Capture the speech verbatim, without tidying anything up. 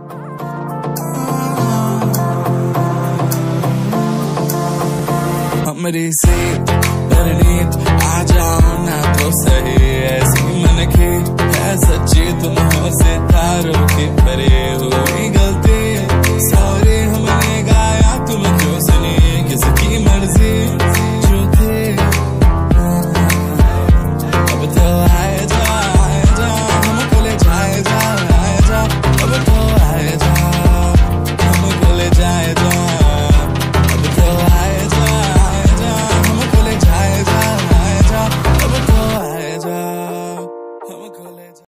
मेरी सीट मेरी नींद आ जाओ ना तो सही है।